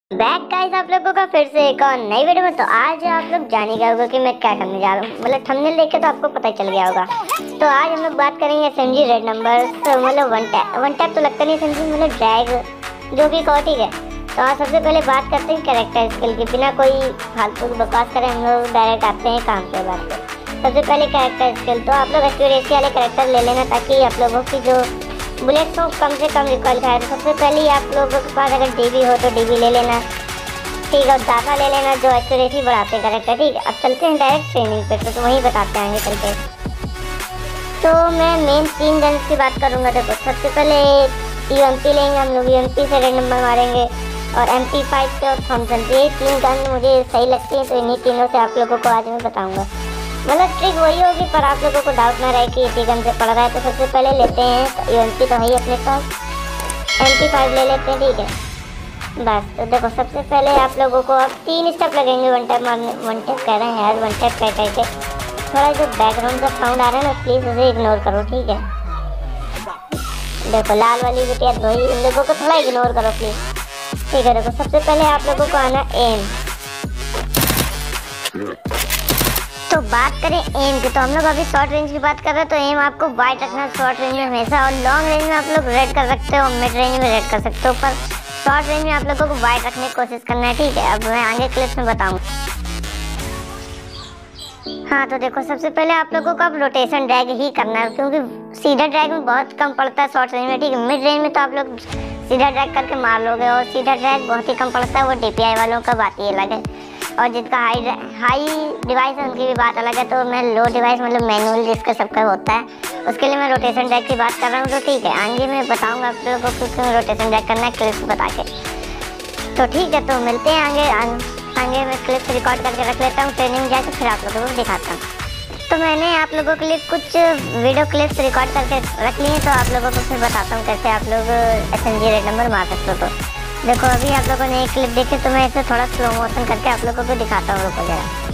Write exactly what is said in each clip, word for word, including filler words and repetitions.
Back guys आप लोगों का फिर से एक और नई वीडियो में। तो आज आप लोग जानेगा होगा कि मैं क्या करने जा रहा हूँ। मतलब थंबनेल देख के तो आपको पता ही चल गया होगा। तो आज हम लोग बात करेंगे एसएमजी रेड नंबर। मतलब वन टैप वन टैप तो लगता नहीं एसएमजी, मतलब ड्रैग जो भी कहो, ठीक है। तो आज सबसे पहले बात करते हैं कैरेक्टर स्किल की। बिना कोई फालतू की बकवास करें हम लोग डायरेक्ट आते हैं काम पे बात पे। सबसे पहले कैरेक्टर स्किल, तो आप लोग एक्यूरेसी वाले कैरेक्टर ले लेना ताकि आप लोगों की जो बुलेट को कम से कम रिकॉइल खाए। तो सबसे पहले आप लोगों के पास अगर डीबी हो तो डीबी ले लेना, ठीक है। और डाटा ले लेना जो एक्यूरेसी बढ़ाते करेक्टर, ठीक है। अब चलते हैं डायरेक्ट ट्रेनिंग पे, तो, तो वहीं बताते हैं चलते। तो मैं मेन तीन गन्स की बात करूँगा। देखो सबसे पहले यूएमपी लेंगे हम लोग, यूएमपी से रेड नंबर मारेंगे। और एम पी फाइव के और थॉमसन, ये तीन गन मुझे सही लगती है, तो इन्हीं तीनों से आप लोगों को आज मैं बताऊँगा। मतलब ट्रिक वही होगी, पर आप लोगों को डाउट ना रहे कि इसी गन से पड़ रहा है। तो सबसे पहले लेते हैं यूएमपी, तो है ही अपने पास, एम पी फाइव ले लेते हैं, ठीक है बस। तो देखो सबसे पहले आप लोगों को अब तीन स्टेप लगेंगे वन टैप मारने। वन टैप कह रहे हैं यार, वन टैप कह कह के थोड़ा जो बैकग्राउंड का साउंड आ रहा है ना, प्लीज़ उसे इग्नोर करो, ठीक है। देखो लाल वाली बिटिया धोई, इन लोगों को थोड़ा इग्नोर करो प्लीज़, ठीक है। देखो सबसे पहले आप लोगों को आना एम। तो बात करें एम की, तो हम लोग अभी शॉर्ट रेंज की बात कर रहे हैं। तो एम आपको वाइट रखना शॉर्ट रेंज में हमेशा, और लॉन्ग रेंज में आप लोग रेड कर सकते हो, मिड रेंज में रेड कर सकते हो, पर शॉर्ट रेंज में आप लोगों को वाइट रखने की कोशिश करना है, ठीक है। अब मैं आगे क्लिप्स में बताऊँ। हाँ तो देखो सबसे पहले आप लोगों को अब रोटेशन ड्रैग ही करना है, क्योंकि सीधा ड्रैग में बहुत कम पड़ता है शॉर्ट रेंज में, ठीक है। मिड रेंज में तो आप लोग सीधा ड्रैग करके मार लोगे, और सीधा ड्रैग बहुत ही कम पड़ता है, वो डीपीआई वालों का बात ही अलग है। और जिसका हाई हाई डिवाइस है उनकी भी बात अलग है। तो मैं लो डिवाइस मतलब मैनुअल जिसका सबका होता है, उसके लिए मैं रोटेशन ड्रैग की बात कर रहा हूँ। तो ठीक है, आगे मैं बताऊँगा आप लोगों को क्यों रोटेशन ड्रैग करना है, क्लिप्स बता के। तो ठीक है, तो मिलते हैं आगे आगे मैं क्लिप्स रिकॉर्ड करके रख लेता हूँ, ट्रेनिंग में जाकर फिर आप लोगों को दिखाता हूँ। तो मैंने आप लोगों के लिए कुछ वीडियो क्लिप्स रिकॉर्ड करके रख लिए, तो आप लोगों को फिर बताता हूँ कैसे आप लोग एसएमजी रेड नंबर मार सकते हो। तो देखो अभी आप लोगों ने एक क्लिप देखी, तो मैं इसे थोड़ा स्लो मोशन करके आप लोगों को दिखाता हूँ, रुको जरा।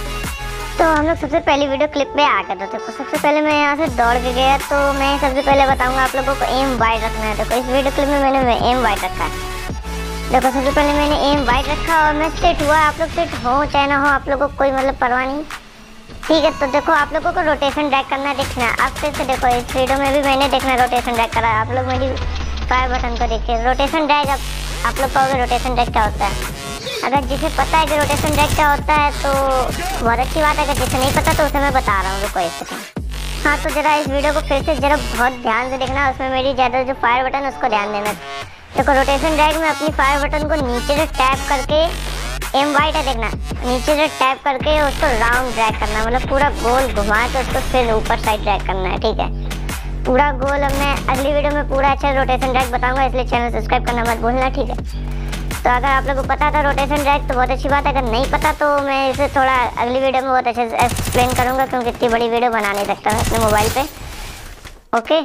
तो हम लोग सबसे पहली वीडियो क्लिप पे आ गए। तो देखो सबसे पहले मैं यहाँ से दौड़ के गया, तो मैं सबसे पहले बताऊँगा आप लोगों को एम वाइड रखना है। देखो इस वीडियो क्लिप में मैंने एम वाइड रखा है। देखो सबसे पहले मैंने एम वाइड रखा और मैं सेट हुआ। आप लोग सेट हो चाहे ना हो, आप लोगों को कोई मतलब परवाह नहीं, ठीक है। तो देखो आप लोगों को रोटेशन ड्रैग करना देखना है। आप फिर से देखो इस वीडियो में भी मैंने देखना रोटेशन ड्रैग करा है। आप लोग मेरी फायर बटन को देखिए, रोटेशन ड्रैग। अब आप लोग कहोगे रोटेशन ड्रैग क्या होता है। अगर जिसे पता है कि रोटेशन ड्रैग क्या होता है तो बहुत अच्छी बात है, अगर जिसे नहीं पता तो उसे मैं बता रहा हूँ, रुको एक सेकंड। हाँ तो जरा इस वीडियो को फिर से जरा बहुत ध्यान से देखना, उसमें मेरी ज़्यादा जो फायर बटन है उसको ध्यान देना। देखो रोटेशन ड्रैग में अपनी फायर बटन को नीचे से टैप करके, एम वाइट है देखना, नीचे से टैप करके उसको राउंड ड्रैग करना, मतलब पूरा गोल घुमा के उसको फिर ऊपर साइड ड्रैग करना है, ठीक है। पूरा गोल। अब मैं अगली वीडियो में पूरा अच्छा रोटेशन ड्रैग बताऊंगा, इसलिए चैनल सब्सक्राइब करना मत भूलना, ठीक है। तो अगर आप लोगों को पता था रोटेशन ड्रैग तो बहुत अच्छी बात है, अगर नहीं पता तो मैं इसे थोड़ा अगली वीडियो में बहुत अच्छे से एक्सप्लेन करूँगा, क्योंकि इतनी बड़ी वीडियो बना नहीं सकता मैं अपने मोबाइल पे, ओके।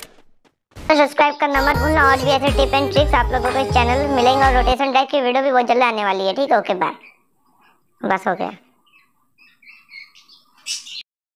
तो सब्सक्राइब करना मत भूलना, और भी ऐसे टिप एंड ट्रिक्स आप लोगों को इस चैनल में मिलेंगे, और रोटेशन ड्रैग की वीडियो भी बहुत जल्द आने वाली है, ठीक है। ओके बाय, बस हो गया।